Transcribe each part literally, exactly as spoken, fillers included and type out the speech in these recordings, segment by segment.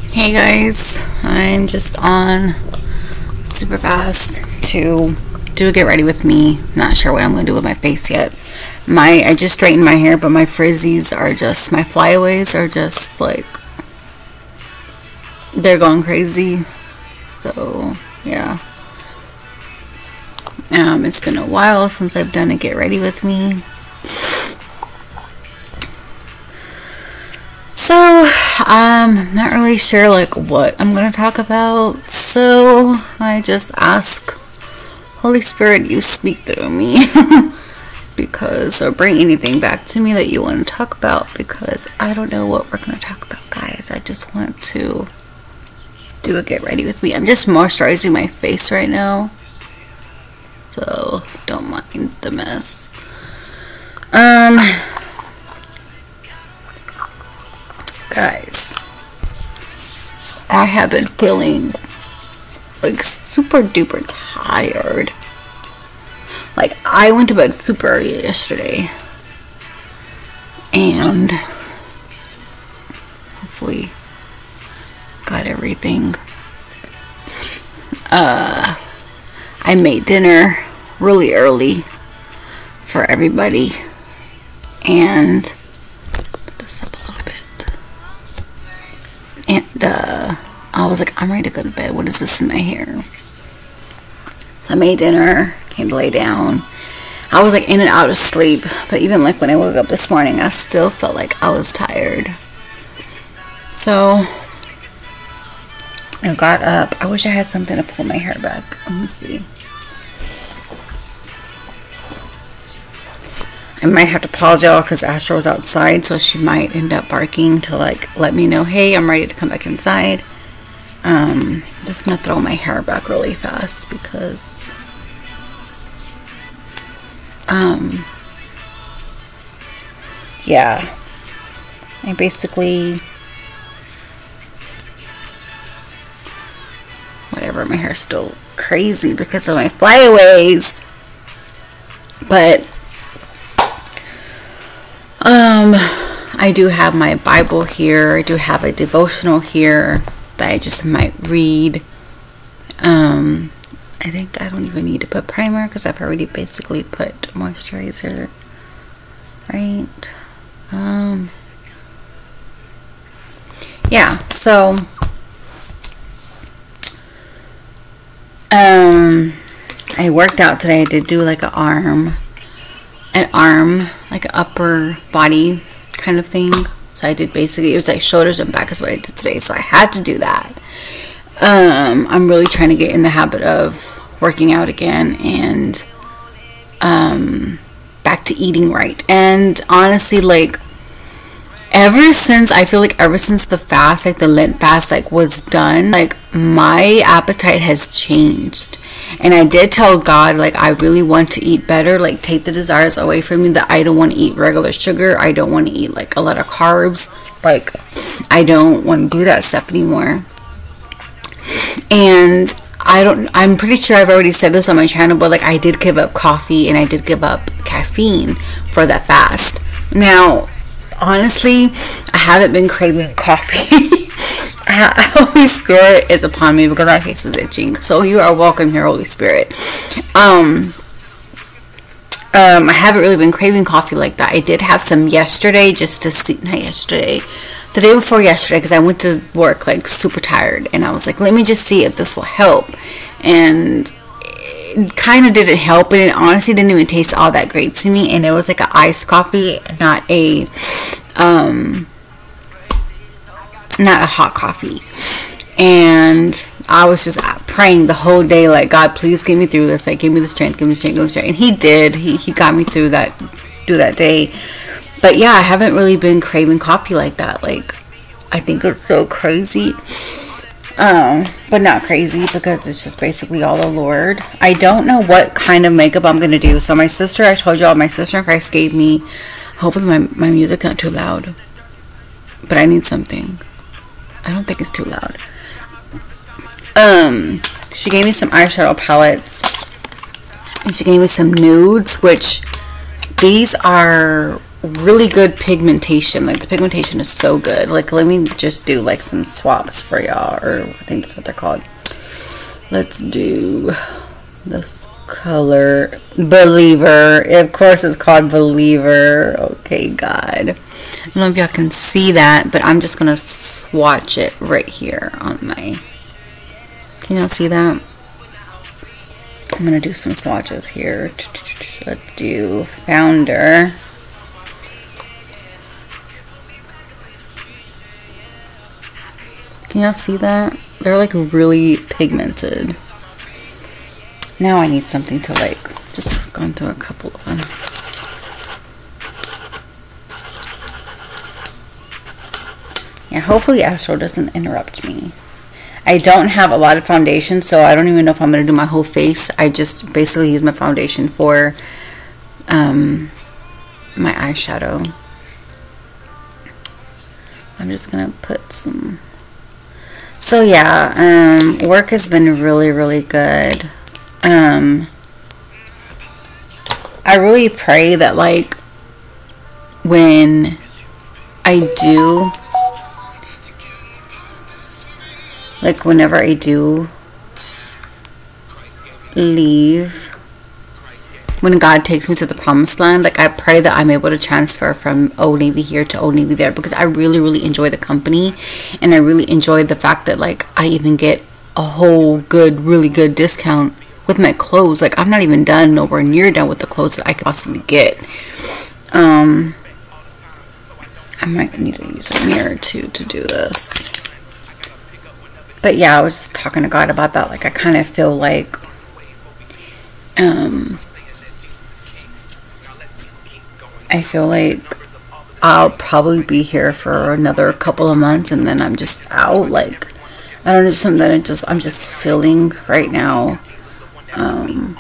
Hey guys, I'm just on super fast to do a get ready with me. Not sure what I'm going to do with my face yet. My I just straightened my hair, but my frizzies are just, my flyaways are just like, they're going crazy. So yeah. Um, it's been a while since I've done a get ready with me. So, I'm not really sure like what I'm going to talk about, so I just ask Holy Spirit, you speak through me, because, or bring anything back to me that you want to talk about, because I don't know what we're going to talk about, guys. I just want to do a get ready with me. I'm just moisturizing my face right now, so don't mind the mess. Um... Guys, I have been feeling like super duper tired. Like, I went to bed super early yesterday, and hopefully got everything. Uh, I made dinner really early for everybody, and put this up a little bit. And uh, I was like, I'm ready to go to bed. What is this in my hair? So I made dinner, came to lay down. I was like in and out of sleep. But even like when I woke up this morning, I still felt like I was tired. So I got up. I wish I had something to pull my hair back. Let me see. I might have to pause y'all because Astro was outside, so she might end up barking to like let me know, hey, I'm ready to come back inside. Um, I'm just gonna throw my hair back really fast because um yeah, I basically whatever, my hair's still crazy because of my flyaways, but Um, I do have my Bible here. I do have a devotional here that I just might read. Um, I think I don't even need to put primer because I've already basically put moisturizer, right? Um, yeah, so, um, I worked out today. I did do like an arm, an arm, like an upper body kind of thing. So I did basically, it was like shoulders and back is what I did today. So I had to do that. Um, I'm really trying to get in the habit of working out again and um, back to eating right. And honestly, like ever since, I feel like ever since the fast, like the Lent fast, like was done, like my appetite has changed. And I did tell God, like, I really want to eat better, like take the desires away from me, that I don't want to eat regular sugar. I don't want to eat like a lot of carbs. Like, I don't want to do that stuff anymore. And I don't, I'm pretty sure I've already said this on my channel, but like I did give up coffee and I did give up caffeine for that fast. Now, honestly, I haven't been craving coffee. Holy Spirit is upon me because my face is itching. So you are welcome here, Holy Spirit. Um, um, I haven't really been craving coffee like that. I did have some yesterday just to see, not yesterday, the day before yesterday, because I went to work like super tired. And I was like, let me just see if this will help. And it kind of didn't help, but it honestly didn't even taste all that great to me. And it was like an iced coffee, not a, um... not a hot coffee. And I was just praying the whole day, like, God, please get me through this, like, give me the strength, give me the strength, give me the strength. And he did. He, he got me through that through that day. But yeah, I haven't really been craving coffee like that. Like, I think it's so crazy. Um, but not crazy, because it's just basically all the Lord. I don't know what kind of makeup I'm gonna do. So my sister, I told y'all, my sister in Christ gave me, hopefully my, my music's not too loud, but I need something. I don't think it's too loud. Um, she gave me some eyeshadow palettes, and she gave me some nudes, which these are really good pigmentation. Like the pigmentation is so good. Like let me just do like some swaps for y'all, or I think that's what they're called. Let's do this color, Believer. Of course it's called Believer. Okay, God. I don't know if y'all can see that, but I'm just gonna swatch it right here on my, can y'all see that? I'm gonna do some swatches here. Let's do Founder. Can y'all see that? They're like really pigmented. Now I need something to like just go into a couple of them. Yeah, hopefully Astro doesn't interrupt me. I don't have a lot of foundation, so I don't even know if I'm going to do my whole face. I just basically use my foundation for um, my eyeshadow. I'm just going to put some... So yeah, um, work has been really, really good. Um, I really pray that like when I do, like whenever I do leave, when God takes me to the promised land, like I pray that I'm able to transfer from Old Navy here to Old Navy there, because I really, really enjoy the company, and I really enjoy the fact that like I even get a whole good, really good discount with my clothes. Like I'm not even done, nowhere near done with the clothes that I could possibly get. Um, I might need to use a mirror too to do this. But yeah, I was just talking to God about that. Like I kind of feel like, um, I feel like I'll probably be here for another couple of months, and then I'm just out. Like I don't know, something that I just I'm just feeling right now. Um,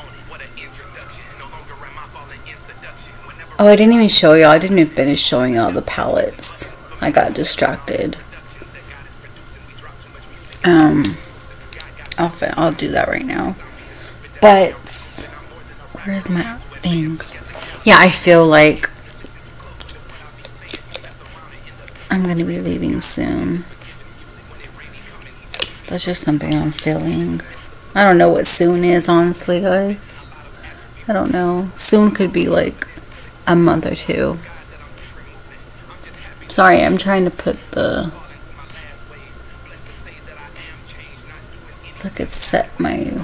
oh, I didn't even show y'all. I didn't even finish showing y'all the palettes. I got distracted. Um, I'll I'll do that right now. But where's my thing? Yeah, I feel like I'm gonna be leaving soon. That's just something I'm feeling. I don't know what soon is, honestly, guys. I don't know. Soon could be like a month or two. Sorry, I'm trying to put the... so I could set my...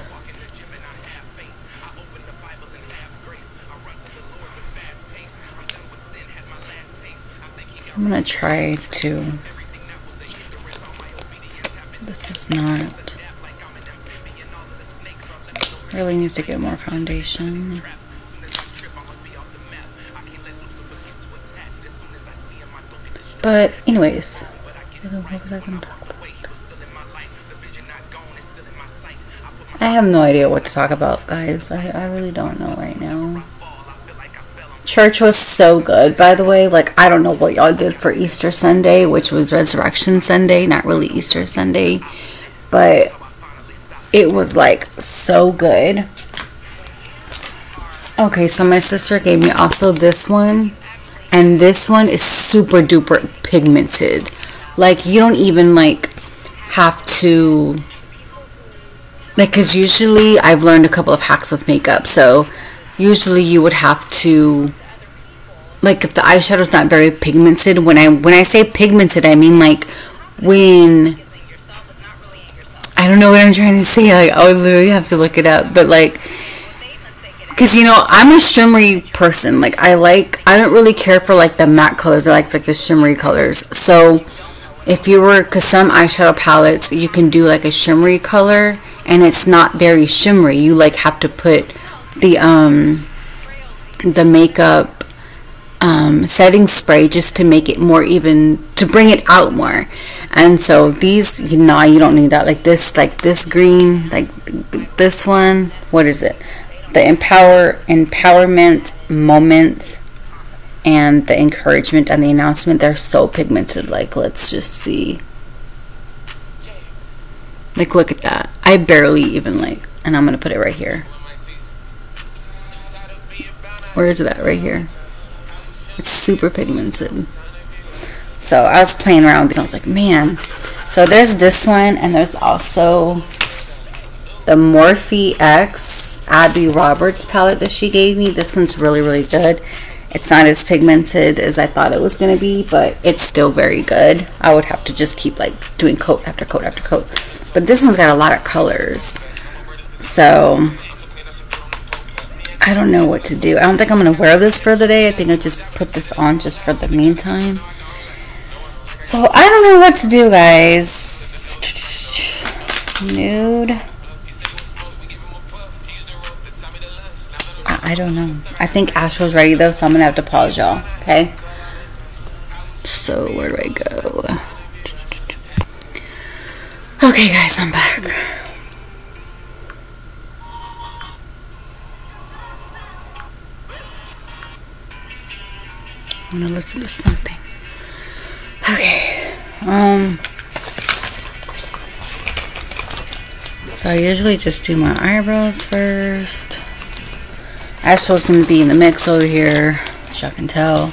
I'm gonna try to... This is not... Really need to get more foundation. But anyways, what was I gonna talk about? I have no idea what to talk about, guys. I, I really don't know right now. Church was so good, by the way. Like, I don't know what y'all did for Easter Sunday, which was Resurrection Sunday, not really Easter Sunday, but it was like so good. Okay, so my sister gave me also this one, and this one is super duper pigmented. Like, you don't even like have to, like, because usually I've learned a couple of hacks with makeup. So usually you would have to, like, if the eyeshadow's not very pigmented, when I when I say pigmented, I mean like when, I don't know what I'm trying to say. Like, I would literally have to look it up. But like, because, you know, I'm a shimmery person. Like, I like, I don't really care for like the matte colors. I like like the shimmery colors. So if you were, because some eyeshadow palettes, you can do like a shimmery color, and it's not very shimmery. You like have to put the um the makeup um setting spray just to make it more even, to bring it out more. And so these, you know, you don't need that. Like this, like this green, like this one, what is it? The empower empowerment moment and the encouragement and the announcement, they're so pigmented. Like, let's just see. Like, look at that. I barely even like, and I'm gonna put it right here. Where is it at? Right here. It's super pigmented. So I was playing around and I was like, man. So there's this one, and there's also the Morphe X Abby Roberts palette that she gave me. This one's really, really good. It's not as pigmented as I thought it was going to be, but it's still very good. I would have to just keep like doing coat after coat after coat. But this one's got a lot of colors. So I don't know what to do. I don't think I'm going to wear this for the day. I think I just put this on just for the meantime. So I don't know what to do, guys. Nude. I, I don't know. I think Ashley's ready though, so I'm going to have to pause y'all. Okay? So where do I go? Okay, guys, I'm back. I'm gonna listen to something. Okay. Um. So I usually just do my eyebrows first. Ashley's gonna be in the mix over here, as y'all can tell.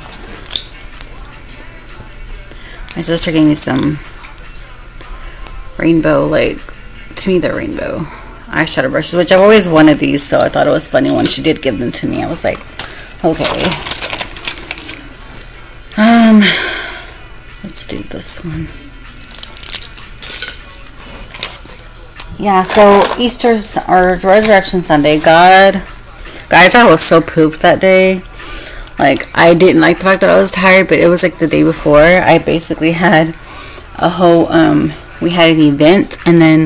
My sister gave me some rainbow, like, to me they're rainbow eyeshadow brushes, which I've always wanted these, so I thought it was funny when she did give them to me. I was like, okay. Um, let's do this one. Yeah, so Easter or Resurrection Sunday, God, guys, I was so pooped that day. Like, I didn't like the fact that I was tired, but it was like the day before. I basically had a whole, um, we had an event, and then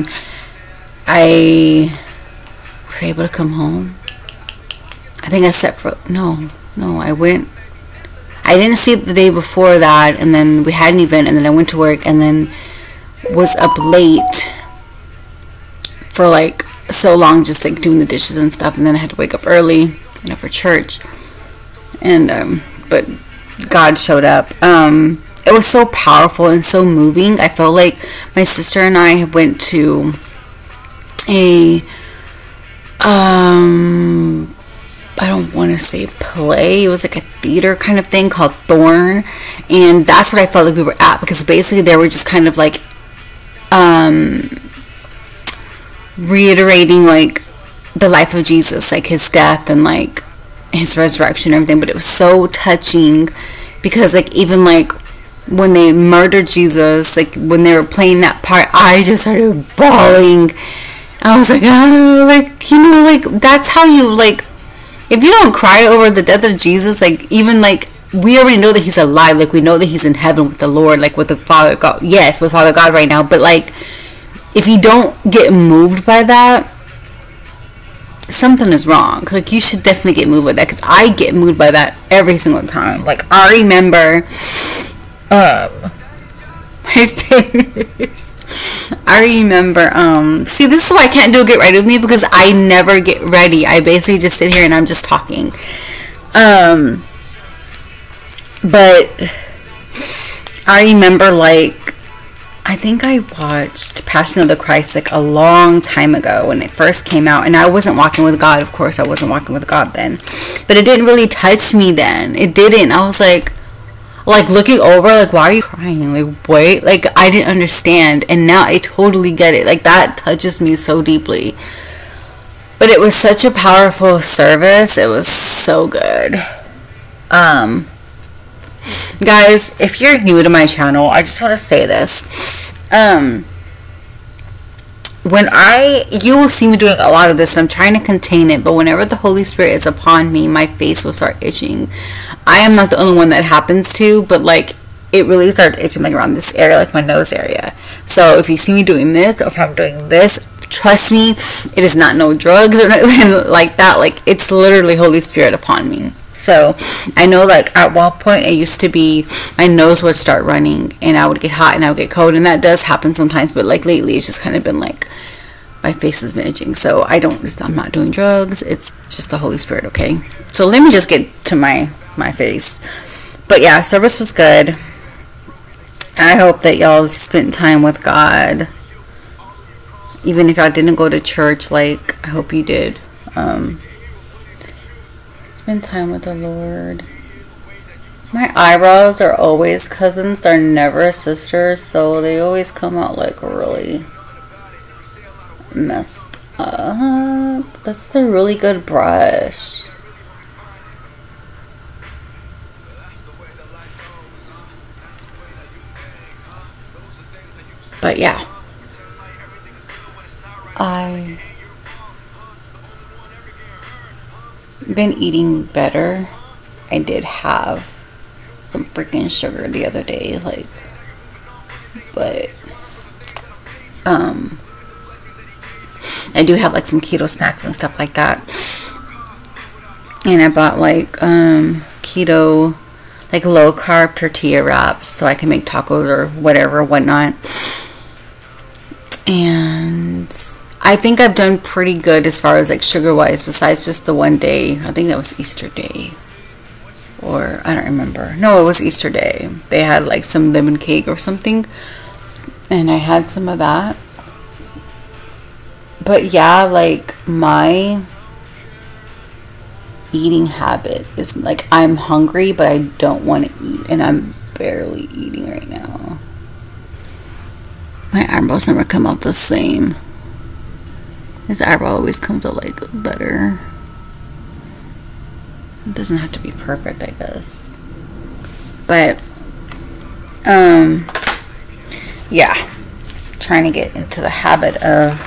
I was able to come home. I think I slept for, no, no, I went. I didn't sleep the day before that, and then we had an event, and then I went to work, and then was up late for like so long, just like doing the dishes and stuff, and then I had to wake up early, you know, for church. And um, but God showed up. Um, it was so powerful and so moving. I felt like my sister and I went to a um. I don't want to say play. It was like a theater kind of thing called Thorn, and that's what I felt like we were at, because basically they were just kind of like um reiterating like the life of Jesus, like his death and like his resurrection and everything. But it was so touching, because like even like when they murdered Jesus, like when they were playing that part, I just started bawling. I was like, oh, like, you know, like that's how you, like, if you don't cry over the death of Jesus, like, even, like, we already know that he's alive. Like, we know that he's in heaven with the Lord, like, with the Father God. Yes, with Father God right now. But, like, if you don't get moved by that, something is wrong. Like, you should definitely get moved by that, because I get moved by that every single time. Like, I remember, um, my face. I remember, um, see, this is why I can't do a get ready with me, because I never get ready. I basically just sit here and I'm just talking. Um, but I remember, like, I think I watched Passion of the Christ, like, a long time ago when it first came out, and I wasn't walking with God. Of course, I wasn't walking with God then. But it didn't really touch me then. It didn't. I was like, like, looking over, like, why are you crying? Like, wait, like, I didn't understand, and now I totally get it. Like, that touches me so deeply. But it was such a powerful service. It was so good. Um, guys, if you're new to my channel, I just want to say this. Um, when I, you will see me doing a lot of this. I'm trying to contain it, but whenever the Holy Spirit is upon me, my face will start itching. I am not the only one that happens to, but like it really starts itching like around this area, like my nose area. So if you see me doing this, or if I'm doing this, trust me, it is not no drugs or nothing like that. Like, it's literally Holy Spirit upon me. So I know, like, at one point it used to be my nose would start running and I would get hot and I would get cold, and that does happen sometimes. But like lately, it's just kind of been like my face has been itching. So I don't, I'm not doing drugs. It's just the Holy Spirit. Okay. So let me just get to my my face. But yeah, service was good. I hope that y'all spent time with God, even if y'all didn't go to church. Like, I hope you did. Um spend time with the Lord. My eyebrows are always cousins. They're never sisters, so they always come out like really messed up. That's a really good brush. But yeah, I've been eating better. I did have some freaking sugar the other day, like, but um, I do have like some keto snacks and stuff like that. And I bought like um keto, like low carb tortilla wraps so I can make tacos or whatever, whatnot. And I think I've done pretty good as far as like sugar wise, besides just the one day. I think that was Easter Day, or I don't remember. No, it was Easter Day. They had like some lemon cake or something, and I had some of that. But yeah, like my eating habit is like I'm hungry but I don't want to eat, and I'm barely eating right now. My eyebrows never come out the same. His eyebrow always comes out like better. It doesn't have to be perfect, I guess. But um yeah, trying to get into the habit of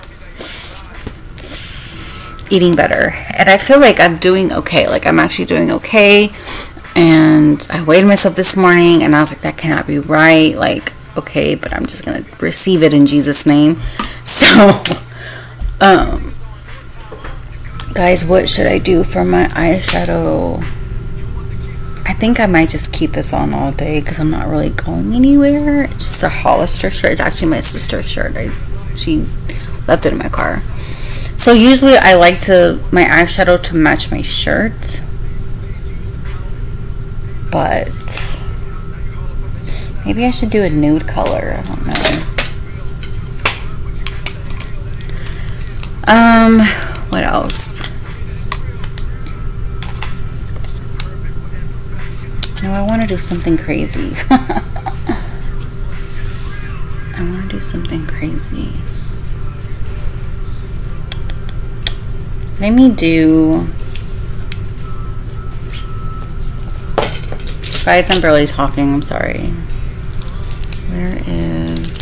eating better, and I feel like I'm doing okay. Like I'm actually doing okay. And I weighed myself this morning and I was like, that cannot be right. Like, okay, but I'm just gonna receive it in Jesus' name. So um guys, what should I do for my eyeshadow? I think I might just keep this on all day because I'm not really going anywhere. It's just a Hollister shirt. It's actually my sister's shirt. I she left it in my car. So usually I like to my eyeshadow to match my shirt, but maybe I should do a nude color. I don't know. Um, what else? No, I want to do something crazy. I want to do something crazy. Let me do... Guys, I'm barely talking. I'm sorry. Where is...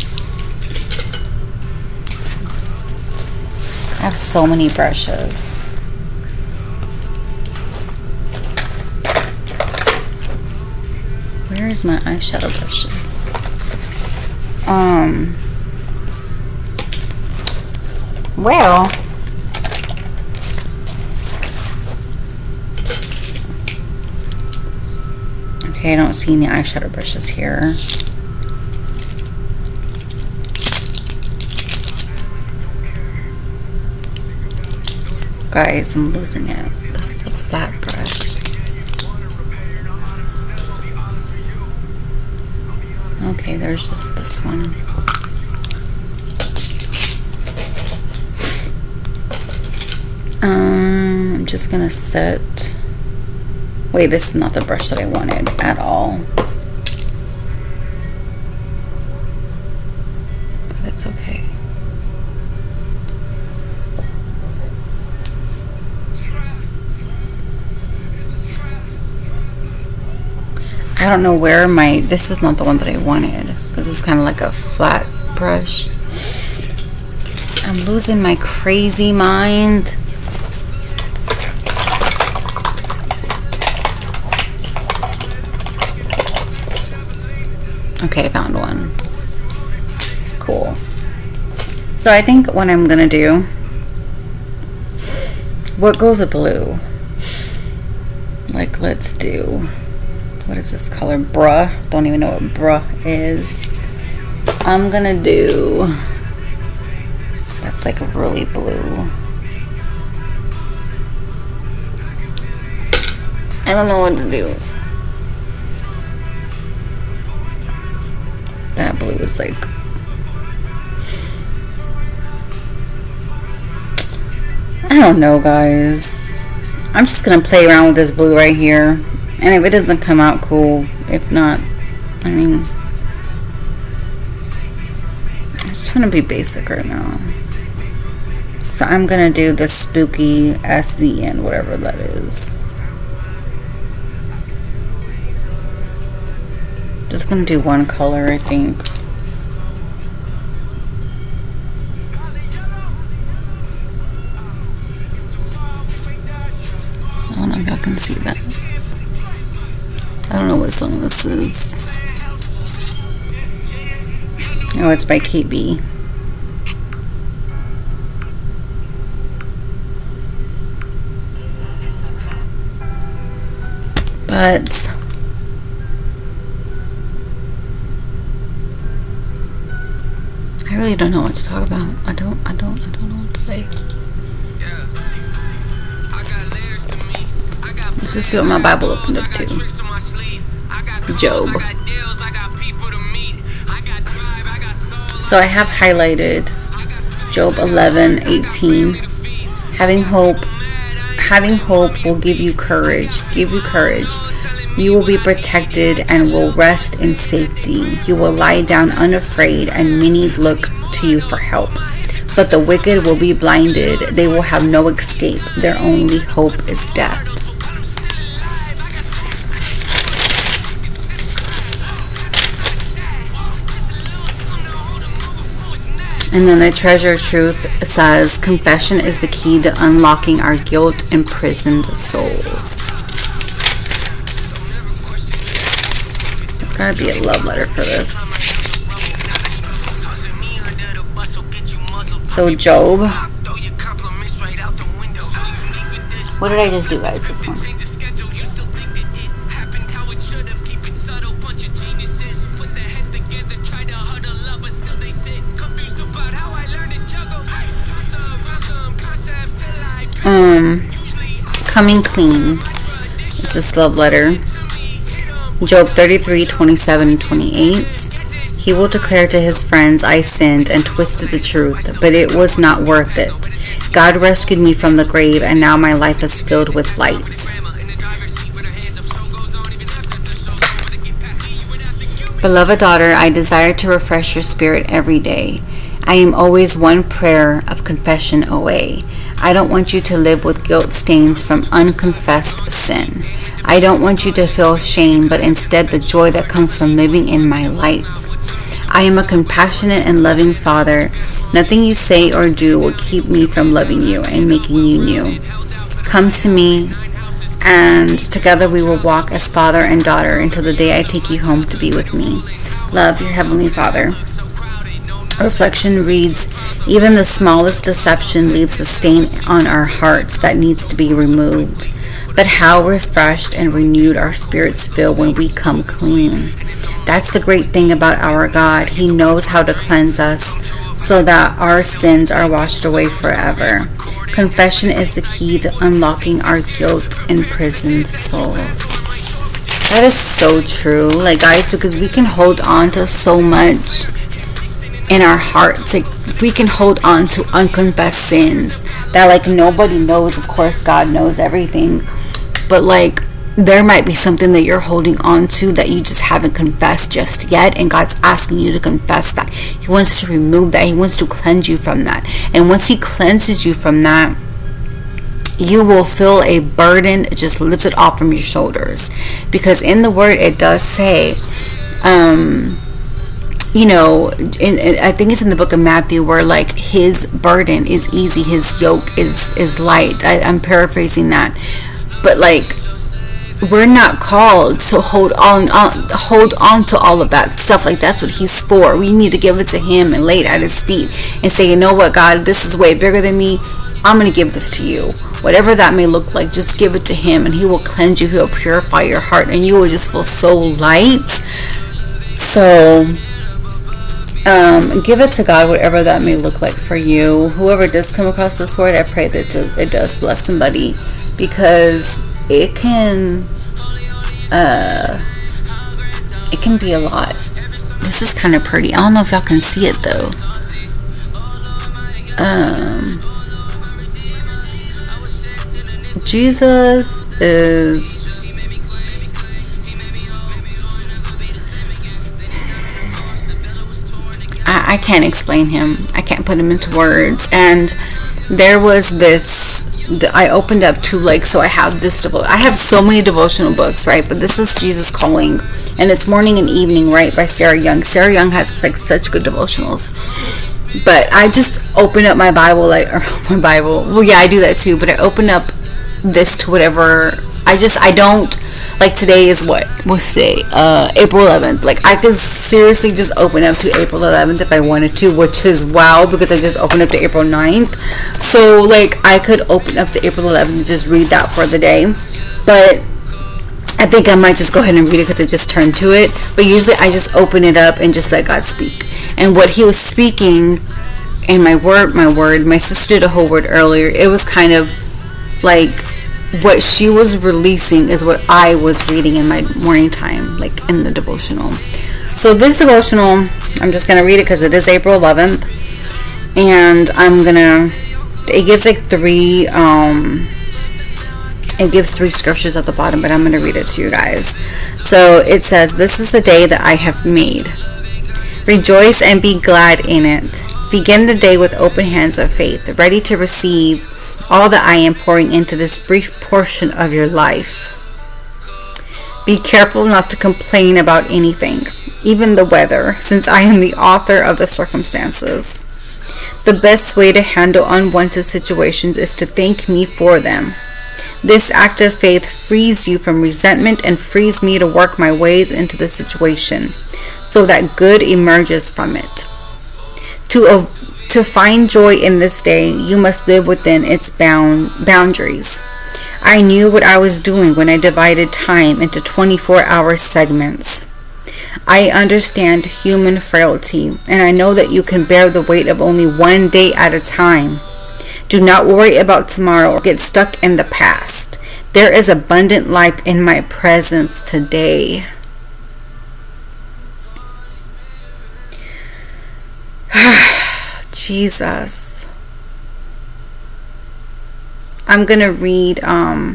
I have so many brushes. Where is my eyeshadow brushes? Um... Well... Okay, I don't see any eyeshadow brushes here. Guys, I'm losing it. This is a flat brush. Okay, there's just this one. Um, I'm just gonna set... Wait, this is not the brush that I wanted at all. But it's okay. I don't know where my... This is not the one that I wanted, because it's kind of like a flat brush. I'm losing my crazy mind. Okay, I found one. Cool. So I think what I'm gonna do... What goes with blue? Like, let's do... What is this color? Bruh. Don't even know what bruh is. I'm gonna do... That's like a really blue. I don't know what to do. That blue is like... I don't know, guys. I'm just gonna play around with this blue right here. And if it doesn't come out, cool. If not, I mean, I just want to be basic right now. So I'm going to do the spooky S D N, whatever that is. Just going to do one color, I think. I don't know if y'all can see that. I don't know what song this is. Oh, it's by Kate B. But I really don't know what to talk about. I don't I don't I don't know what to say. Let's just see what my Bible opened up to. Job. So I have highlighted Job eleven eighteen. Having hope, having hope will give you courage. Give you courage. You will be protected and will rest in safety. You will lie down unafraid, and many look to you for help. But the wicked will be blinded. They will have no escape. Their only hope is death. And then the Treasure of Truth says, confession is the key to unlocking our guilt-imprisoned souls. There's gotta be a love letter for this. So Job. What did I just do, guys? This one. Um, coming clean. It's this love letter. Job thirty-three, twenty-seven, and twenty-eight. He will declare to his friends, I sinned and twisted the truth, but it was not worth it. God rescued me from the grave, and now my life is filled with light. Beloved daughter, I desire to refresh your spirit every day. I am always one prayer of confession away. I don't want you to live with guilt stains from unconfessed sin. I don't want you to feel shame, but instead the joy that comes from living in my light. I am a compassionate and loving Father. Nothing you say or do will keep me from loving you and making you new. Come to me, and together we will walk as father and daughter until the day I take you home to be with me. Love, your Heavenly Father. Reflection reads, even the smallest deception leaves a stain on our hearts that needs to be removed. But how refreshed and renewed our spirits feel when we come clean. That's the great thing about our God. He knows how to cleanse us so that our sins are washed away forever. Confession is the key to unlocking our guilt-imprisoned souls. That is so true, like guys, because we can hold on to so much in our hearts. Like we can hold on to unconfessed sins that like nobody knows. Of course God knows everything, but like there might be something that you're holding on to that you just haven't confessed just yet, and God's asking you to confess that. He wants to remove that. He wants to cleanse you from that. And once he cleanses you from that, you will feel a burden just lifted off from your shoulders. Because in the word it does say, um you know, in, in, I think it's in the book of Matthew where like his burden is easy, his yoke is is light. I, I'm paraphrasing that, but like we're not called to hold on, on hold on to all of that stuff. Like that's what he's for. We need to give it to him and lay it at his feet and say, you know what, God, this is way bigger than me. I'm gonna give this to you. Whatever that may look like, just give it to him, and he will cleanse you. He'll purify your heart, and you will just feel so light. So Um, give it to God, whatever that may look like for you. Whoever does come across this word, I pray that it does bless somebody, because it can uh, it can be a lot. This is kind of pretty. I don't know if y'all can see it though. Um, Jesus is I can't explain him. I can't put him into words. And there was this, I opened up to like, so I have this, devo- I have so many devotional books, right? But this is Jesus Calling, and it's Morning and Evening, right, by Sarah Young. Sarah Young has like such good devotionals. But I just open up my Bible, like, or my Bible, well, yeah, I do that too, but I open up this to whatever, I just, I don't, like today is what, what's today, uh, April eleventh, like I could seriously just open up to April eleventh if I wanted to, which is wow, because I just opened up to April ninth, so like I could open up to April eleventh and just read that for the day, but I think I might just go ahead and read it because I just turned to it, but usually I just open it up and just let God speak, and what he was speaking, and my word, my word, my sister did a whole word earlier, it was kind of like, what she was releasing is what I was reading in my morning time, like in the devotional. So this devotional, I'm just going to read it because it is April eleventh. And I'm going to, it gives like three, um, it gives three scriptures at the bottom, but I'm going to read it to you guys. So it says, "This is the day that I have made. Rejoice and be glad in it. Begin the day with open hands of faith, ready to receive all that I am pouring into this brief portion of your life. Be careful not to complain about anything, even the weather, since I am the author of the circumstances. The best way to handle unwanted situations is to thank me for them. This act of faith frees you from resentment and frees me to work my ways into the situation, so that good emerges from it. To avoid To find joy in this day, you must live within its bound boundaries. I knew what I was doing when I divided time into twenty-four hour segments. I understand human frailty, and I know that you can bear the weight of only one day at a time. Do not worry about tomorrow or get stuck in the past. There is abundant life in my presence today." Jesus. I'm gonna read um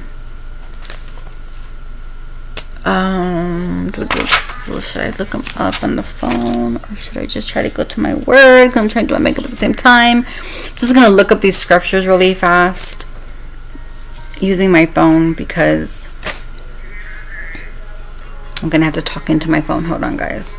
um should I look them up on the phone, or should I just try to go to my word? 'Cause I'm trying to do my makeup at the same time. Just gonna look up these scriptures really fast using my phone because I'm gonna have to talk into my phone. Hold on, guys.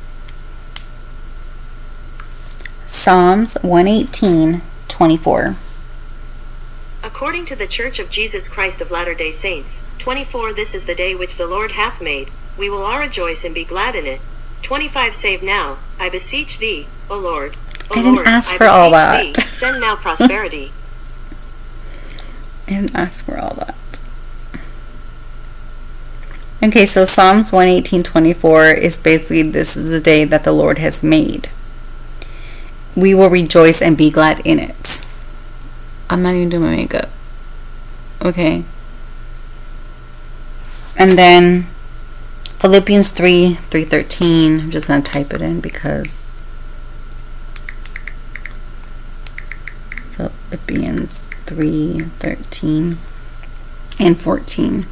Psalms one eighteen, twenty-four. According to the Church of Jesus Christ of Latter-day Saints, twenty-four This is the day which the Lord hath made, we will all rejoice and be glad in it. twenty-five Save now, I beseech thee, O Lord. O I didn't Lord, ask I for all beseech that. thee, send now prosperity. I didn't ask for all that. Okay, so Psalms one eighteen, twenty-four is basically, this is the day that the Lord has made. We will rejoice and be glad in it. I'm not even doing my makeup. Okay. And then Philippians three, three thirteen. I'm just going to type it in because Philippians three, thirteen and fourteen.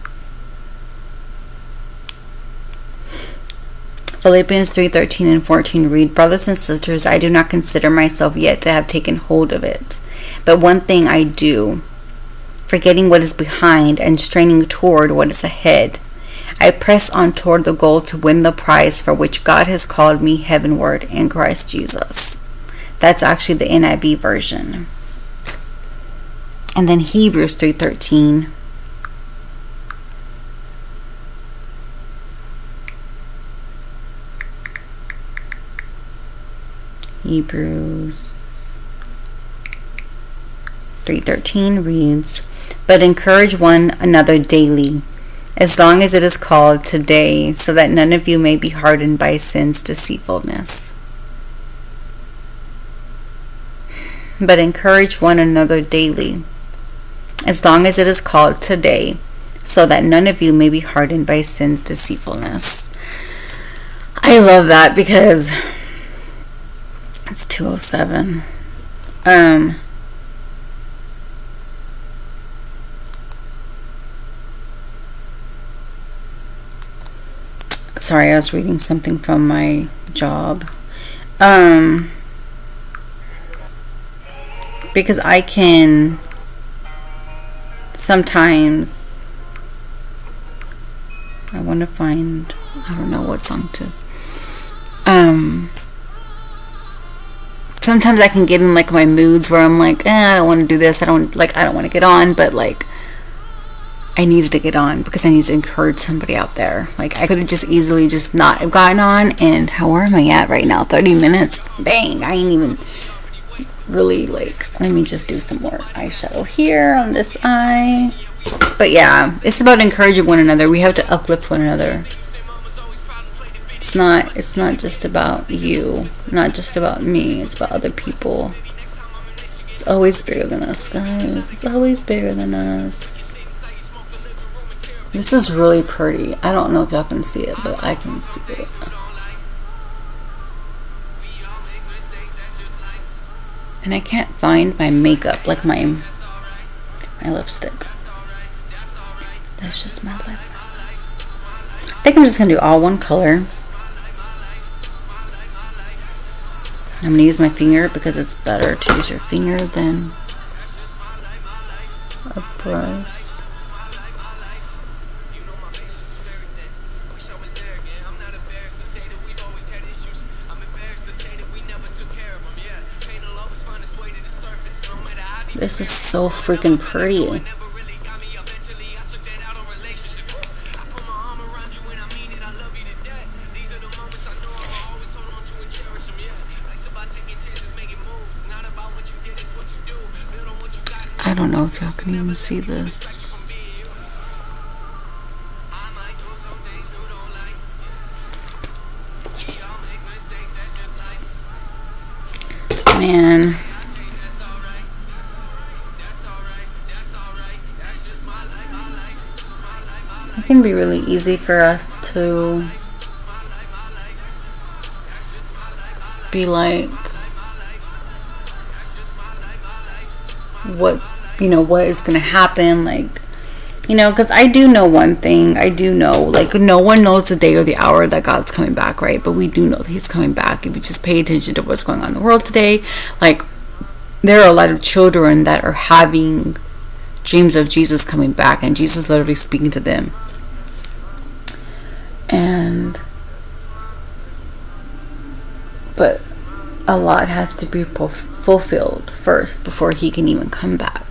Philippians three, thirteen and fourteen read, "Brothers and sisters, I do not consider myself yet to have taken hold of it. But one thing I do, forgetting what is behind and straining toward what is ahead, I press on toward the goal to win the prize for which God has called me heavenward in Christ Jesus." That's actually the N I V version. And then Hebrews three thirteen. Hebrews three thirteen reads, "But encourage one another daily, as long as it is called today, so that none of you may be hardened by sin's deceitfulness." But encourage one another daily, as long as it is called today, so that none of you may be hardened by sin's deceitfulness. I love that because it's two oh seven. Um, sorry, I was reading something from my job. Um, because I can sometimes, I want to find, I don't know what song to, um, sometimes I can get in like my moods where I'm like, eh, I don't want to do this, I don't, like, I don't want to get on, but like, I needed to get on because I need to encourage somebody out there. Like, I could have just easily just not have gotten on, and how, where am I at right now? thirty minutes? Dang, I ain't even really, like, let me just do some more eyeshadow here on this eye. But yeah, it's about encouraging one another. We have to uplift one another. It's not, it's not just about you, not just about me, it's about other people. It's always bigger than us, guys. It's always bigger than us. This is really pretty. I don't know if y'all can see it, but I can see it. And I can't find my makeup, like my my lipstick. That's just my lip. I think I'm just gonna do all one color. I'm gonna use my finger because it's better to use your finger than a brush. This is so freaking pretty. I don't know if y'all can even see this. Man. It can be really easy for us to be like, what's, you know, what is going to happen, like, you know, because I do know one thing. I do know, like, no one knows the day or the hour that God's coming back, right? But we do know that he's coming back. If you just pay attention to what's going on in the world today, like, there are a lot of children that are having dreams of Jesus coming back, and Jesus literally speaking to them. And but a lot has to be fulfilled first before he can even come back.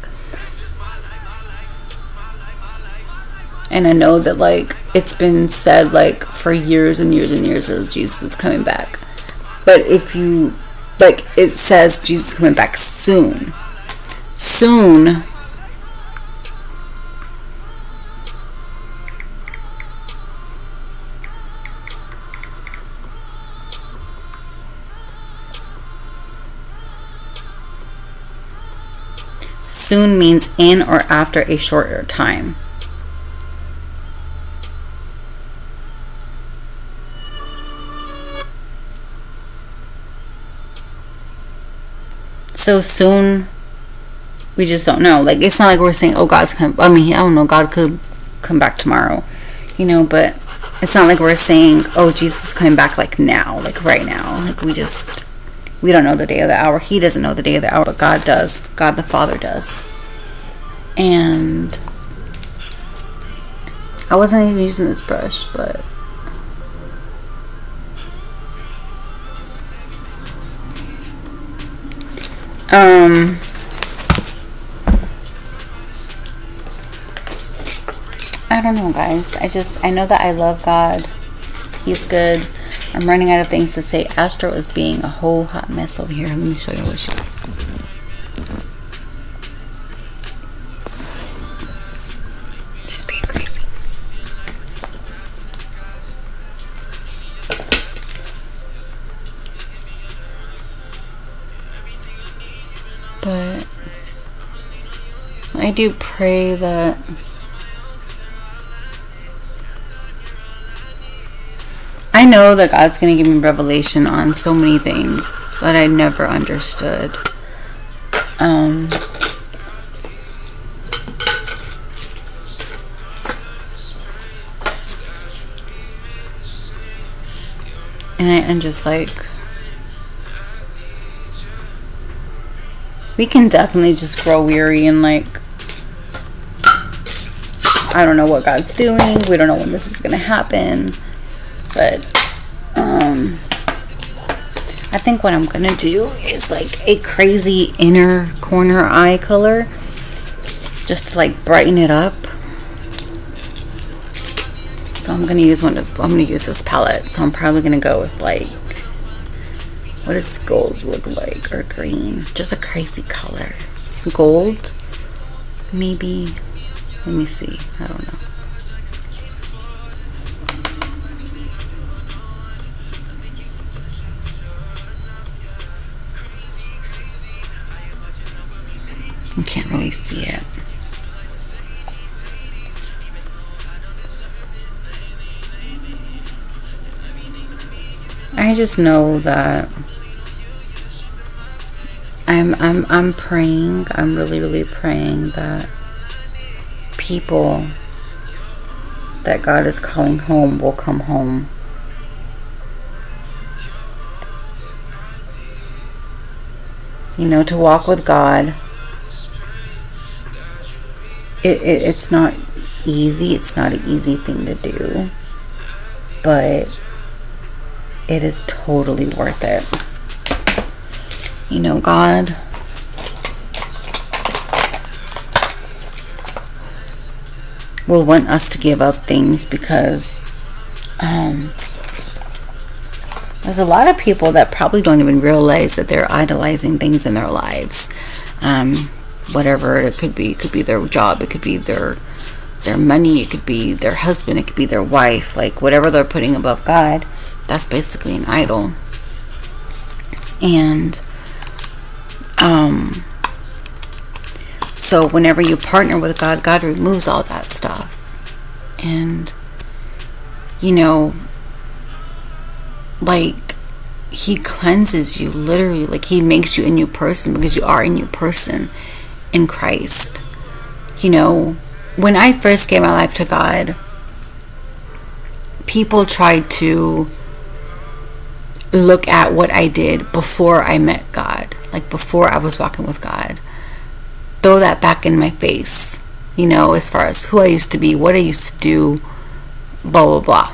And I know that, like, it's been said, like, for years and years and years that Jesus is coming back. But if you, like, it says Jesus is coming back soon. Soon. Soon means in or after a shorter time. So soon, we just don't know. Like, it's not like we're saying, oh, God's come. I mean, I don't know, God could come back tomorrow, you know, but it's not like we're saying, oh, Jesus is coming back, like, now, like, right now. Like, we just, we don't know the day of the hour. He doesn't know the day of the hour, but God does. God the Father does. And I wasn't even using this brush, but um I don't know, guys. I just, I know that I love God. He's good. I'm running out of things to say. Astro is being a whole hot mess over here. Let me show you what she's. She's being crazy. But I do pray that I know that God's going to give me revelation on so many things that I never understood. Um, and I, I'm just like, we can definitely just grow weary and like, I don't know what God's doing. We don't know when this is going to happen. But um, I think what I'm going to do is like a crazy inner corner eye color. Just to like brighten it up. So I'm going to use one of, I'm going to use this palette. So I'm probably going to go with like, what does gold look like? Or green? Just a crazy color. Gold? Maybe. Let me see. I don't know. You can't really see it. I just know that I'm I'm I'm praying. I'm really really praying that people that God is calling home will come home. You know, to walk with God, it, it it's not easy. It's not an easy thing to do, but it is totally worth it. You know, God will want us to give up things because um, there's a lot of people that probably don't even realize that they're idolizing things in their lives. Um, whatever it could be. It could be their job. It could be their their money. It could be their husband. It could be their wife. Like whatever they're putting above God, that's basically an idol. And um, so whenever you partner with God, God removes all that stuff. And, you know, like, He cleanses you, literally. Like, He makes you a new person because you are a new person in Christ. You know, when I first gave my life to God, people tried to look at what I did before I met God, like before I was walking with God, throw that back in my face, you know, as far as who I used to be, what I used to do, blah blah blah.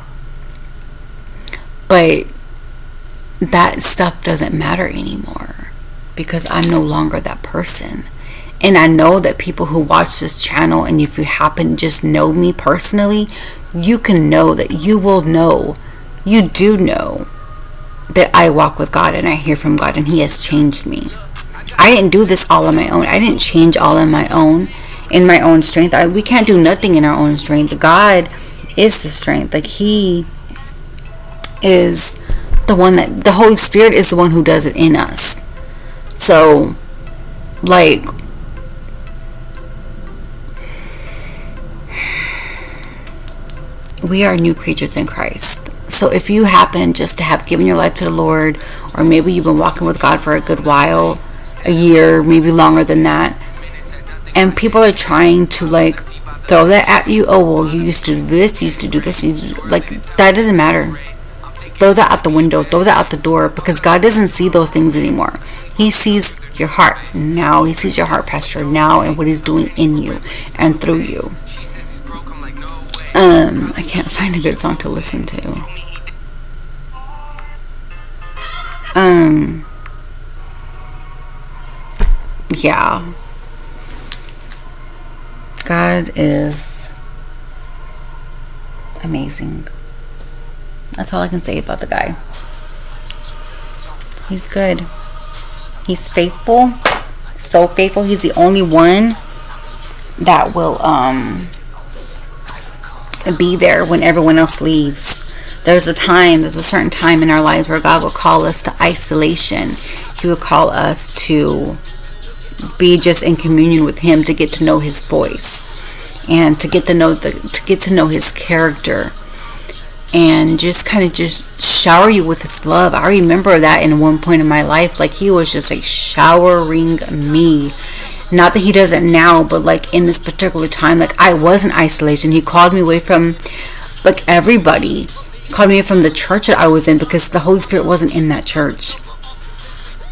But that stuff doesn't matter anymore because I'm no longer that person. And I know that people who watch this channel, and if you happen to just know me personally, you can know that you will know, you do know that I walk with God and I hear from God and He has changed me. I didn't do this all on my own. I didn't change all on my own, in my own strength. I, we can't do nothing in our own strength. God is the strength. Like He is the one that, the Holy Spirit is the one who does it in us. So, like, we are new creatures in Christ. So if you happen just to have given your life to the Lord, or maybe you've been walking with God for a good while, a year, maybe longer than that, and people are trying to like throw that at you, oh well, you used to do this, you used to do this, you used to do, like, that doesn't matter. Throw that out the window, throw that out the door, because God doesn't see those things anymore. He sees your heart now. He sees your heart posture now and what He's doing in you and through you. Um, I can't find a good song to listen to. Um, yeah. God is amazing. That's all I can say about the guy. He's good. He's faithful. So faithful. He's the only one that will um be there when everyone else leaves. There's a time, there's a certain time in our lives where God will call us to isolation. He will call us to be just in communion with Him, to get to know His voice and to get to know the to get to know His character, and just kind of just shower you with His love. I remember that in one point in my life, like He was just like showering me. Not that He doesn't now, but like in this particular time, like I was in isolation. He called me away from like everybody. He called me away from the church that I was in because the Holy Spirit wasn't in that church.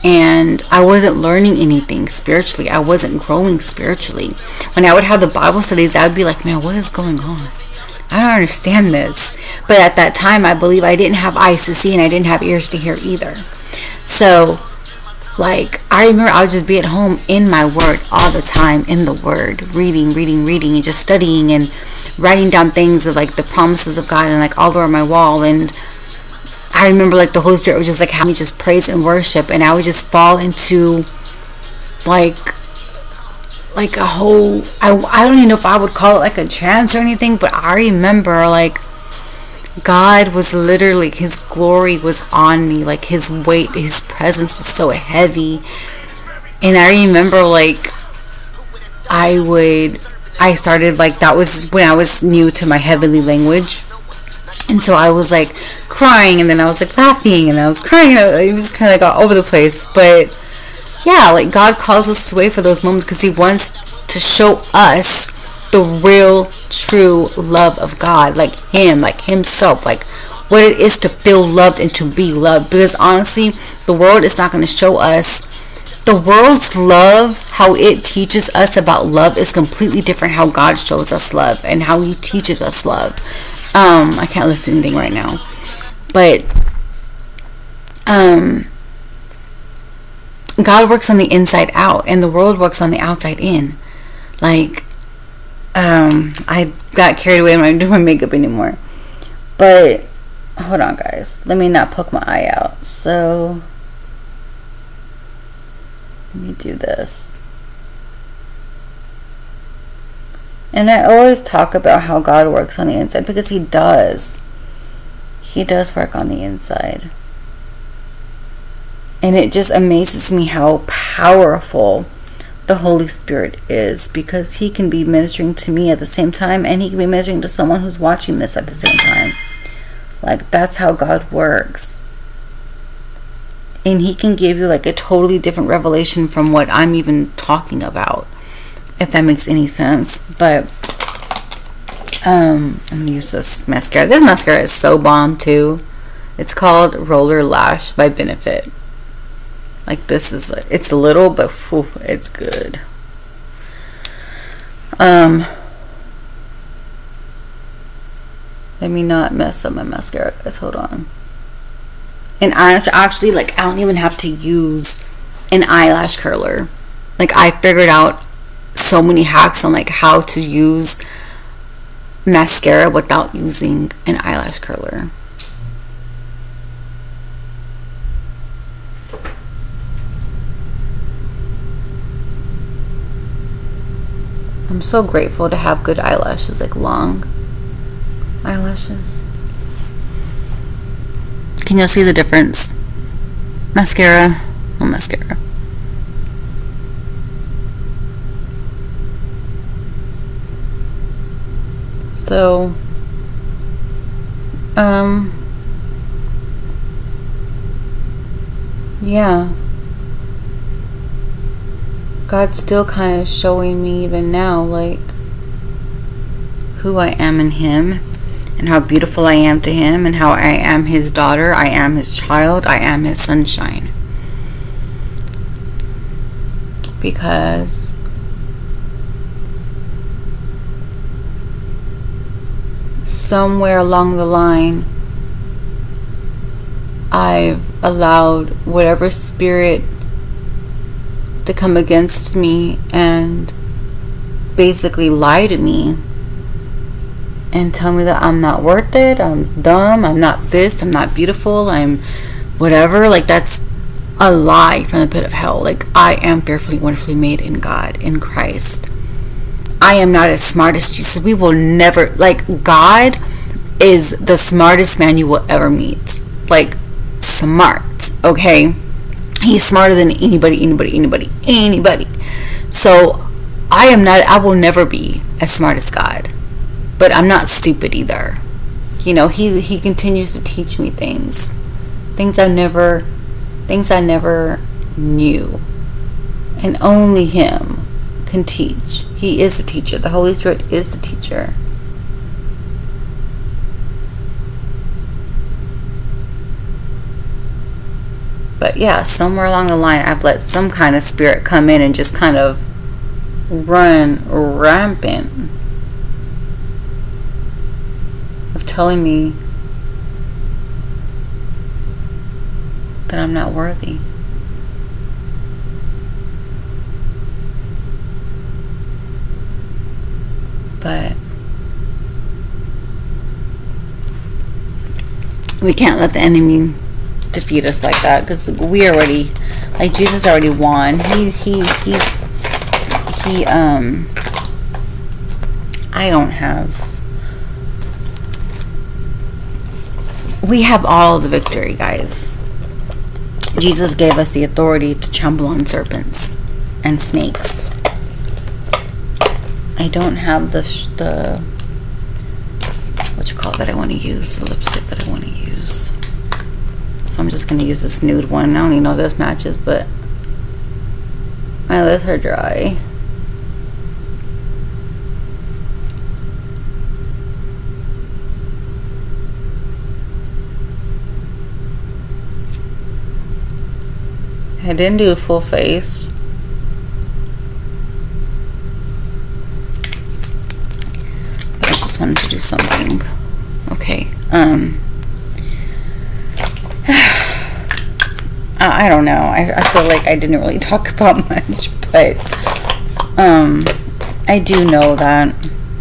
and I wasn't learning anything spiritually. I wasn't growing spiritually. When I would have the Bible studies, I would be like, man, what is going on? I don't understand this. But at that time, I believe I didn't have eyes to see and I didn't have ears to hear either. So, like, I remember I would just be at home in my word all the time, in the word, reading, reading, reading, and just studying and writing down things of, like, the promises of God and, like, all over my wall. And I remember, like, the Holy Spirit would just, like, have me just praise and worship, and I would just fall into, like, like a whole, I, I don't even know if I would call it, like, a trance or anything, but I remember, like, God was literally, his glory was on me, like, his weight, his presence was so heavy. And I remember, like, I would, I started, like, that was when I was new to my heavenly language. And so I was, like, crying, and then I was, like, laughing, and I was crying, and it was kind of, like, all over the place. But yeah, like, God calls us to wait for those moments because he wants to show us the real, true love of God, like him, like himself, like what it is to feel loved and to be loved. Because honestly, the world is not going to show us. The world's love, how it teaches us about love, is completely different how God shows us love and how he teaches us love. Um, I can't listen to anything right now, but um, God works on the inside out, and the world works on the outside in. Like, um, I got carried away when I didn't do my makeup anymore. But hold on, guys. Let me not poke my eye out. So let me do this. And I always talk about how God works on the inside, because he does. He does work on the inside. And it just amazes me how powerful the Holy Spirit is, because he can be ministering to me at the same time, and he can be ministering to someone who's watching this at the same time. Like, that's how God works. And he can give you, like, a totally different revelation from what I'm even talking about, if that makes any sense. But um I'm gonna use this mascara. This mascara is so bomb too. It's called Roller Lash by Benefit. Like, this is, it's little, but whew, it's good. Um, let me not mess up my mascara, guys. Hold on. And I actually, like, I don't even have to use an eyelash curler. Like, I figured out so many hacks on, like, how to use mascara without using an eyelash curler. I'm so grateful to have good eyelashes, like long eyelashes. Can y'all see the difference? Mascara, no mascara. So, um, yeah. God's still kind of showing me even now, like, who I am in him, and how beautiful I am to him, and how I am his daughter, I am his child, I am his sunshine. Because somewhere along the line, I've allowed whatever spirit to come against me and basically lie to me and tell me that I'm not worth it, I'm dumb, I'm not this, I'm not beautiful, I'm whatever. Like, that's a lie from the pit of hell. Like, I am fearfully, wonderfully made in God, in Christ. I am not as smart as Jesus. We will never, like, God is the smartest man you will ever meet. Like, smart, okay? He's smarter than anybody, anybody, anybody, anybody. So, I am not, I will never be as smart as God. But I'm not stupid either. You know, he he continues to teach me things. Things I never, things I never knew. And only him can teach. He is the teacher. The Holy Spirit is the teacher. But yeah, somewhere along the line, I've let some kind of spirit come in and just kind of run rampant of telling me that I'm not worthy. But we can't let the enemy defeat us like that, because we already, like, Jesus already won. He he he he um I don't have we have all the victory, guys. Jesus gave us the authority to trample on serpents and snakes. I don't have the sh the what you call that I want to use, the lipstick that I want to use. So I'm just going to use this nude one. I don't even know if this matches, but my lips are dry. I didn't do a full face. But I just wanted to do something. Okay. Um... I don't know. I, I feel like I didn't really talk about much, but um, I do know that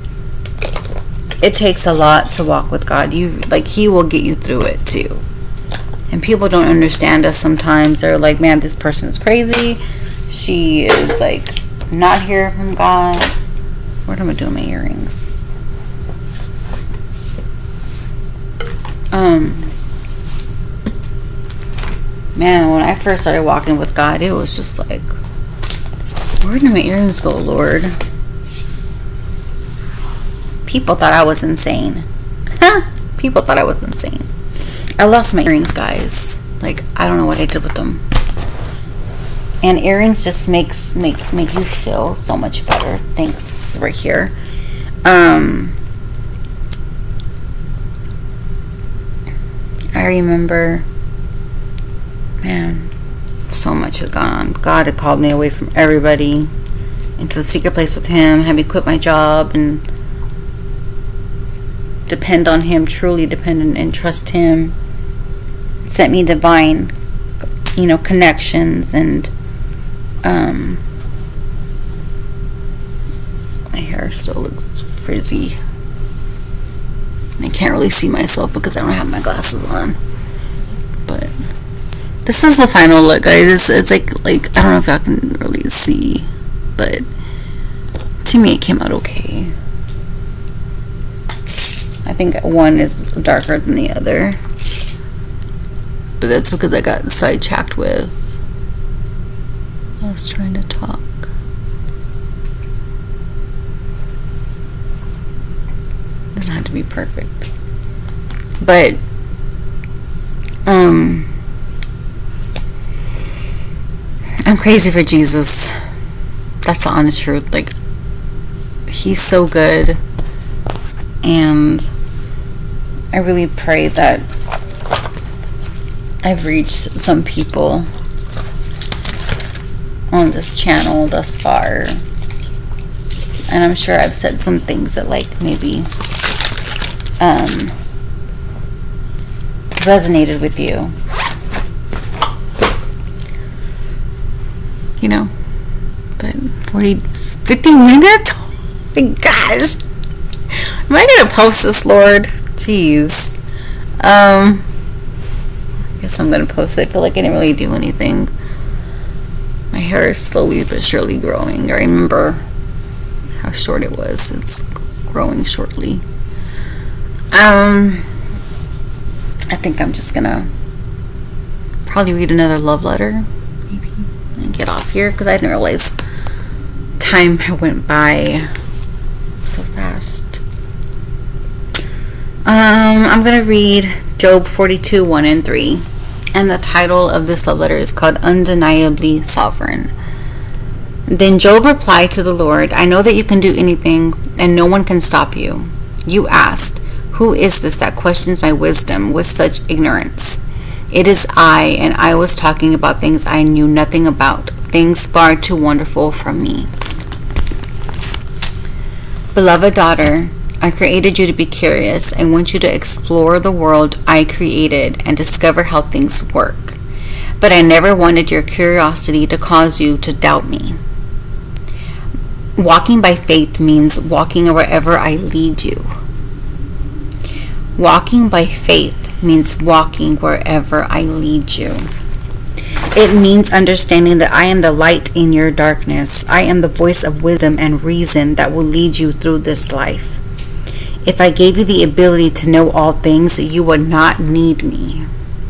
it takes a lot to walk with God. You like He will get you through it too. And people don't understand us sometimes. They're like, "Man, this person is crazy. She is like not hearing from God." What am I doing? My earrings. Um. Man, when I first started walking with God, it was just like, where did my earrings go, Lord? People thought I was insane. People thought I was insane. I lost my earrings, guys. Like, I don't know what I did with them. And earrings just makes make make you feel so much better. Thanks, right here. Um, I remember. Man, so much has gone on. God had called me away from everybody into the secret place with Him, had me quit my job and depend on Him, truly depend and, and trust Him. Sent me divine, you know, connections, and um, my hair still looks frizzy. I can't really see myself because I don't have my glasses on, but this is the final look, guys. It's, it's like, like, I don't know if y'all can really see, but to me it came out okay. I think one is darker than the other, but that's because I got sidetracked with, I was trying to talk. It doesn't have to be perfect, but um I'm crazy for Jesus. That's the honest truth. Like, He's so good, and I really pray that I've reached some people on this channel thus far, and I'm sure I've said some things that like maybe um, resonated with you. You know, but forty, fifteen minutes? Oh my gosh. Am I gonna post this, Lord? Jeez. Um, I guess I'm gonna post it. I feel like I didn't really do anything. My hair is slowly but surely growing. I remember how short it was. It's growing shortly. Um, I think I'm just gonna probably read another love letter. And get off here because I didn't realize time went by so fast. Um, I'm gonna read Job forty-two, one and three, and the title of this love letter is called Undeniably Sovereign. Then Job replied to the Lord, "I know that you can do anything and no one can stop you. You asked, who is this that questions my wisdom with such ignorance? It is I, and I was talking about things I knew nothing about, things far too wonderful for me. Beloved daughter, I created you to be curious. I want you to explore the world I created and discover how things work. But I never wanted your curiosity to cause you to doubt me. Walking by faith means walking wherever I lead you. Walking by faith means walking wherever I lead you. It means understanding that I am the light in your darkness. I am the voice of wisdom and reason that will lead you through this life. If I gave you the ability to know all things, you would not need me.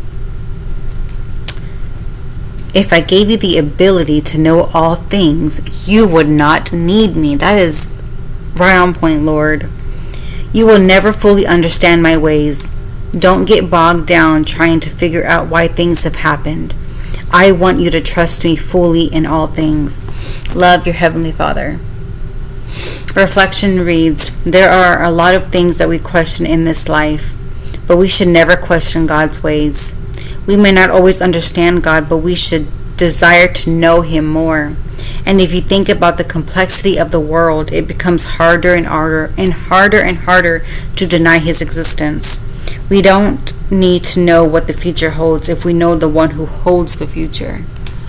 If I gave you the ability to know all things, you would not need me. That is right on point, Lord. You will never fully understand my ways. Don't get bogged down trying to figure out why things have happened. I want you to trust me fully in all things. Love, your Heavenly Father. Reflection reads, there are a lot of things that we question in this life, but we should never question God's ways. We may not always understand God, but we should desire to know Him more. And if you think about the complexity of the world, it becomes harder and harder and harder and harder to deny His existence. We don't need to know what the future holds if we know the one who holds the future.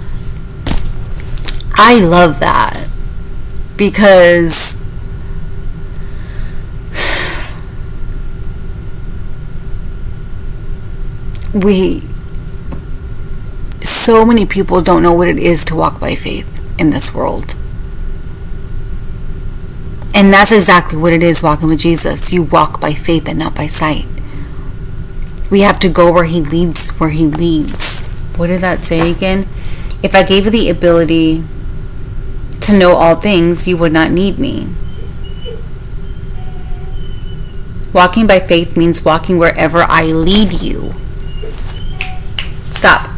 I love that, because we so many people don't know what it is to walk by faith in this world. And that's exactly what it is, walking with Jesus. You walk by faith and not by sight. We have to go where He leads, where He leads. What did that say again? If I gave you the ability to know all things, you would not need me. Walking by faith means walking wherever I lead you. Stop.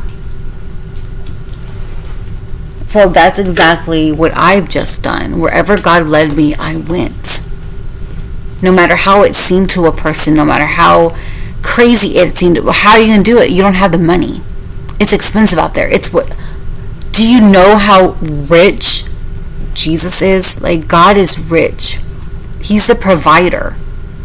So that's exactly what I've just done. Wherever God led me, I went. No matter how it seemed to a person, no matter how crazy it seemed, how are you going to do it? You don't have the money. It's expensive out there. It's what, do you know how rich Jesus is? Like, God is rich. He's the provider.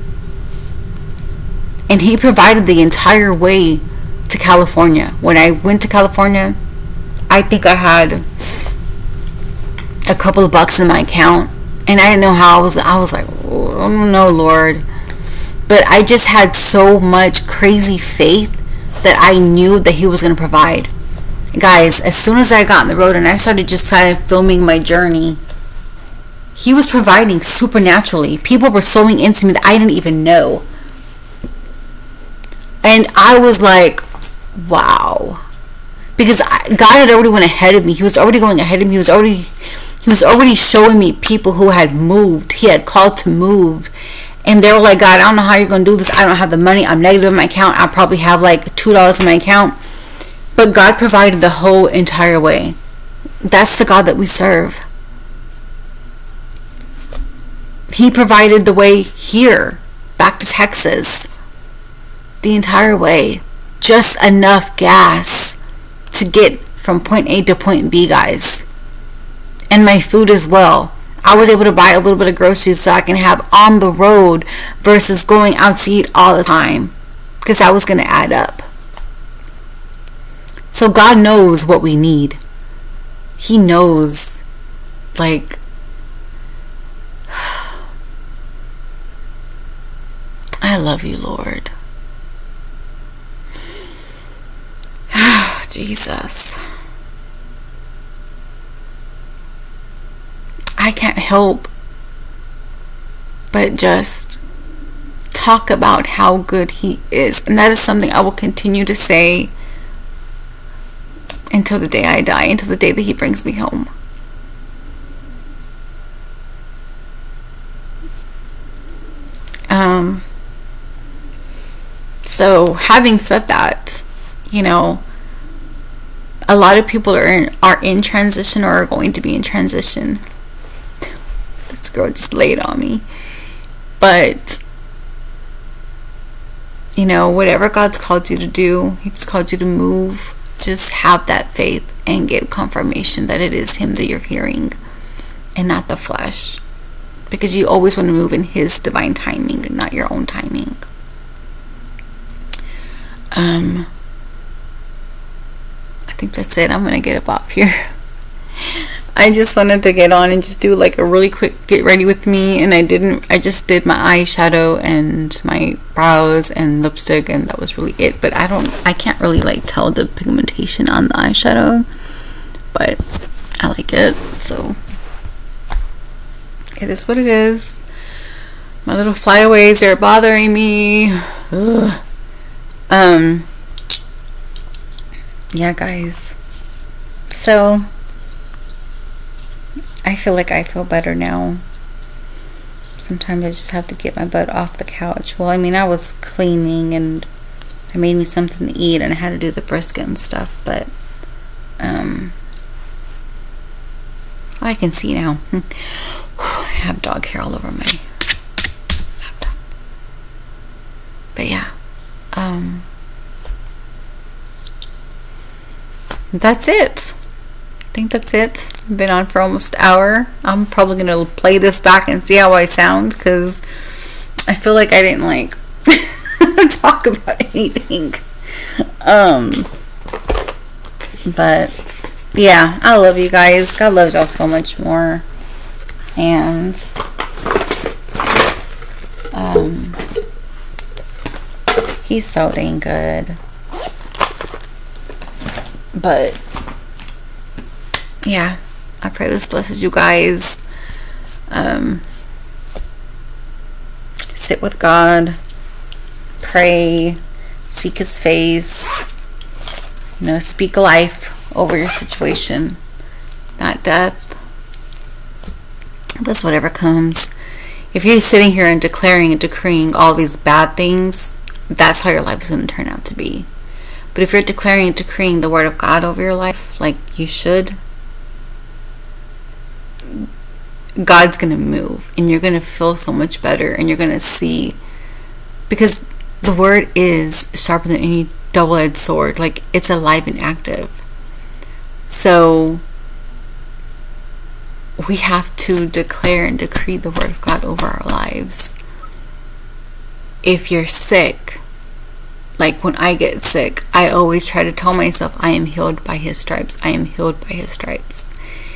And He provided the entire way to California. When I went to California, I think I had a couple of bucks in my account, and I didn't know how. I was I was like, oh no, Lord. But I just had so much crazy faith that I knew that He was going to provide. Guys, as soon as I got on the road and I started just kind of filming my journey, He was providing supernaturally. People were sowing into me that I didn't even know. And I was like, wow. Because God had already went ahead of me. He was already going ahead of me. He was already, he was already showing me people who had moved. He had called to move. And they were like, God, I don't know how you're going to do this. I don't have the money. I'm negative in my account. I probably have like two dollars in my account. But God provided the whole entire way. That's the God that we serve. He provided the way here, back to Texas. The entire way. Just enough gas to get from point A to point B, guys. And my food as well. I was able to buy a little bit of groceries so I can have on the road versus going out to eat all the time, because that was going to add up. So God knows what we need. He knows, like, I love you, Lord. Jesus. I can't help but just talk about how good He is. And that is something I will continue to say until the day I die, until the day that He brings me home. Um, so having said that, you know, a lot of people are in, are in transition or are going to be in transition. This girl just laid on me. But you know, whatever God's called you to do, He's called you to move, just have that faith and get confirmation that it is Him that you're hearing and not the flesh. Because you always want to move in His divine timing and not your own timing. Um, I think that's it. I'm going to get up off here. I just wanted to get on and just do like a really quick get ready with me, and I didn't I just did my eyeshadow and my brows and lipstick, and that was really it. But I don't I can't really like tell the pigmentation on the eyeshadow, but I like it, so it is what it is. My little flyaways are bothering me. Ugh. Um yeah, guys, so I feel like I feel better now. Sometimes I just have to get my butt off the couch. Well, I mean, I was cleaning and I made me something to eat and I had to do the brisket and stuff, but um I can see now. I have dog hair all over my laptop. But yeah, um that's it. I think that's it. I've been on for almost an hour. I'm probably gonna play this back and see how I sound, because I feel like I didn't like talk about anything. Um, but yeah, I love you guys. God loves y'all so much more, and um, He's so dang good. But yeah, I pray this blesses you guys. Um, sit with God, pray, seek His face, you know, speak life over your situation, not death. That's whatever comes. If you're sitting here and declaring and decreeing all these bad things, that's how your life is going to turn out to be. But if you're declaring and decreeing the word of God over your life, like you should, God's going to move and you're going to feel so much better, and you're going to see, because the word is sharper than any double-edged sword. Like, it's alive and active. So we have to declare and decree the word of God over our lives. If you're sick, like when I get sick, I always try to tell myself I am healed by His stripes. I am healed by His stripes.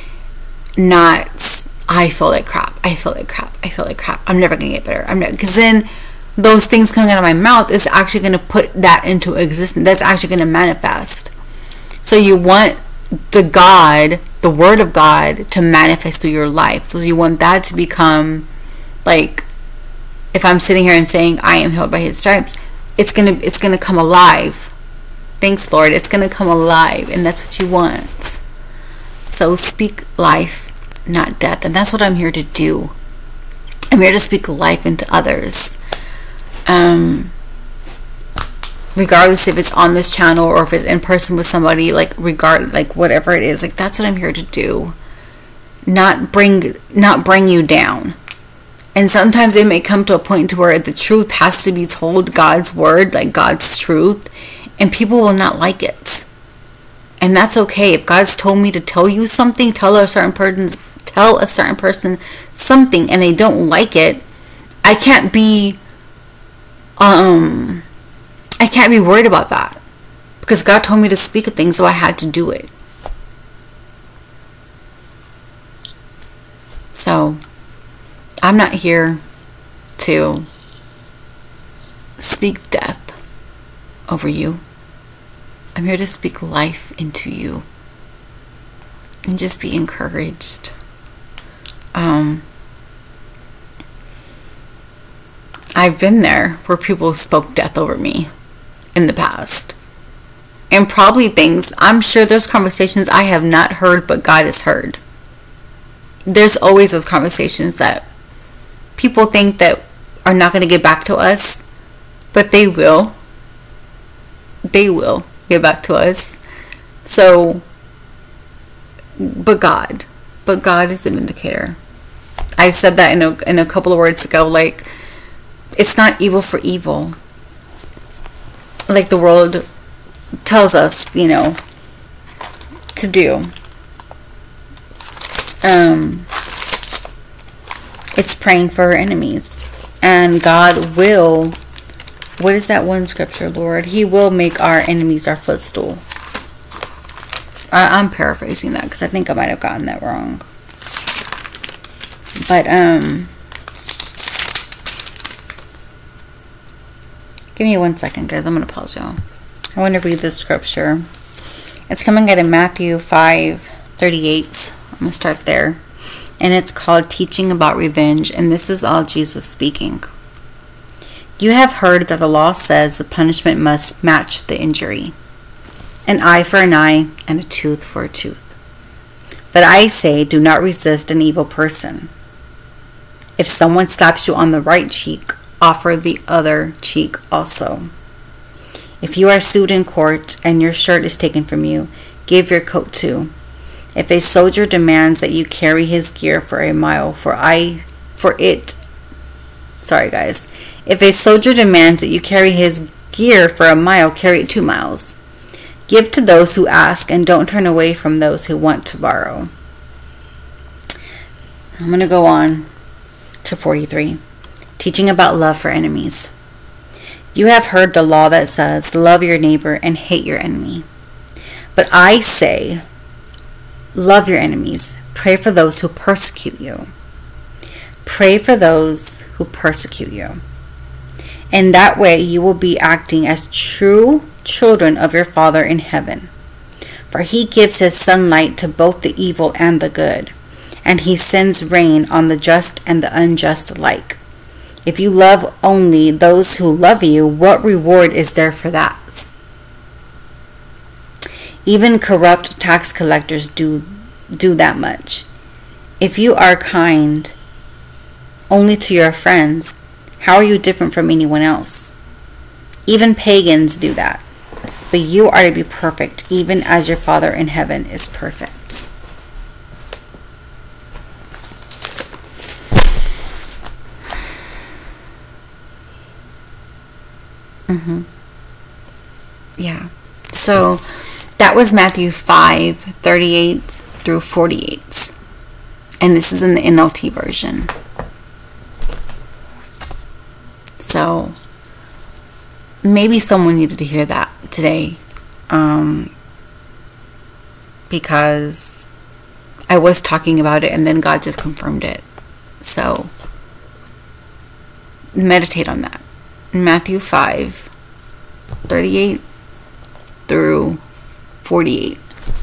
Not, I feel like crap. I feel like crap. I feel like crap. I'm never going to get better. I'm never, because then those things coming out of my mouth is actually going to put that into existence. That's actually going to manifest. So you want the God, the word of God, to manifest through your life. So you want that to become, like, if I'm sitting here and saying I am healed by His stripes, it's gonna it's gonna come alive. Thanks, Lord. It's gonna come alive, and that's what you want. So speak life, not death, and that's what I'm here to do. I'm here to speak life into others. Um, regardless if it's on this channel or if it's in person with somebody, like regard like whatever it is, like that's what I'm here to do. Not bring not bring you down. And sometimes it may come to a point to where the truth has to be told, God's word, like God's truth, and people will not like it. And that's okay. If God's told me to tell you something, tell a certain person, tell a certain person something, and they don't like it, I can't be, um, I can't be worried about that, because God told me to speak a thing, so I had to do it. So I'm not here to speak death over you. I'm here to speak life into you and just be encouraged. Um, I've been there where people spoke death over me in the past. And probably things, I'm sure there's conversations I have not heard, but God has heard. There's always those conversations that people think that are not going to get back to us, but they will. They will get back to us. So, but God, but God is the vindicator. I've said that in a, in a couple of words ago, like, it's not evil for evil. like the world tells us, you know, to do. Um, it's praying for our enemies. And God will, what is that one scripture, Lord? He will make our enemies our footstool. I, I'm paraphrasing that because I think I might have gotten that wrong. But, um, give me one second, guys. I'm going to pause y'all. I want to read this scripture. It's coming out of Matthew five thirty-eight. I'm going to start there. And it's called Teaching About Revenge. And this is all Jesus speaking. You have heard that the law says the punishment must match the injury. An eye for an eye and a tooth for a tooth. But I say, do not resist an evil person. If someone slaps you on the right cheek, offer the other cheek also. If you are sued in court and your shirt is taken from you, give your coat too. If a soldier demands that you carry his gear for a mile, for I, for it, sorry guys, if a soldier demands that you carry his gear for a mile, carry it two miles. Give to those who ask and don't turn away from those who want to borrow. I'm going to go on to forty-three. Teaching about love for enemies. You have heard the law that says, love your neighbor and hate your enemy. But I say, love your enemies. Pray for those who persecute you. Pray for those who persecute you. In that way you will be acting as true children of your Father in heaven. For he gives his sunlight to both the evil and the good, and he sends rain on the just and the unjust alike. If you love only those who love you, what reward is there for that? Even corrupt tax collectors do do that much. If you are kind only to your friends, how are you different from anyone else? Even pagans do that. But you are to be perfect, even as your Father in heaven is perfect. Mm-hmm. Yeah. So that was Matthew five thirty-eight through forty-eight. And this is in the N L T version. So maybe someone needed to hear that today. Um, because I was talking about it and then God just confirmed it. So meditate on that. Matthew five thirty-eight through forty-eight.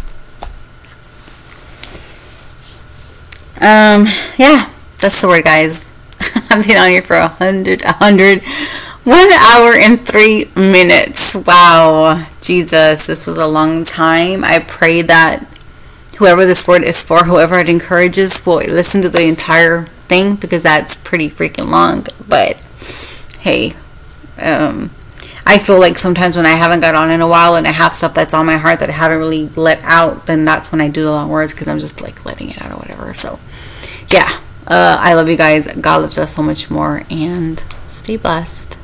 Um, yeah, that's the word, guys. I've been on here for a hundred, a hundred, one hour and three minutes. Wow, Jesus, this was a long time. I pray that whoever this word is for, whoever it encourages, will listen to the entire thing, because that's pretty freaking long. But hey, um, I feel like sometimes when I haven't got on in a while and I have stuff that's on my heart that I haven't really let out, then that's when I do the long words, because I'm just like letting it out or whatever. So yeah, uh, I love you guys. God loves us so much more, and stay blessed.